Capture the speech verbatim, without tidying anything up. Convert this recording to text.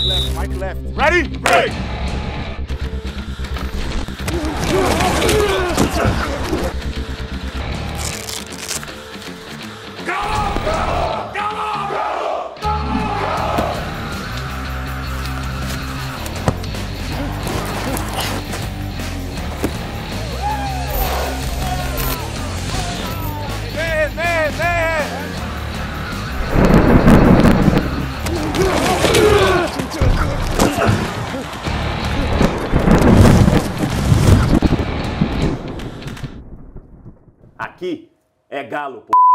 left, Mike left. Ready? Ready! Man, man, man! Aqui é galo, pô.